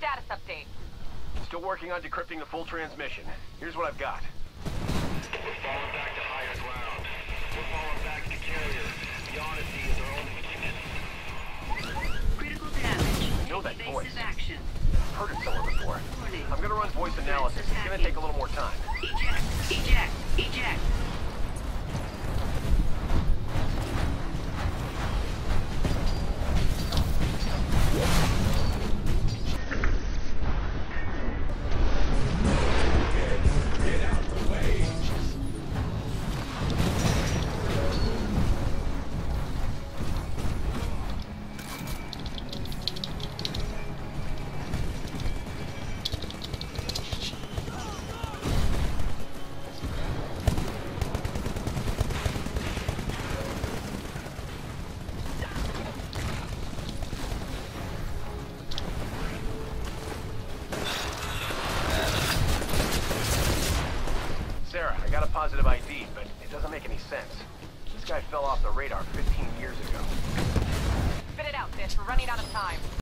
status update? Still working on decrypting the full transmission. Here's what I've got. We're falling back to higher ground. We're falling back to carrier. The Odyssey is our only weakness. Critical damage. I know that voice. Evasive action. Heard it somewhere before. Warning. I'm gonna run voice analysis. It's gonna take a little more time. Eject. Eject. Eject. Sarah, I got a positive ID, but it doesn't make any sense. This guy fell off the radar 15 years ago. Spit it out, Fish. We're running out of time.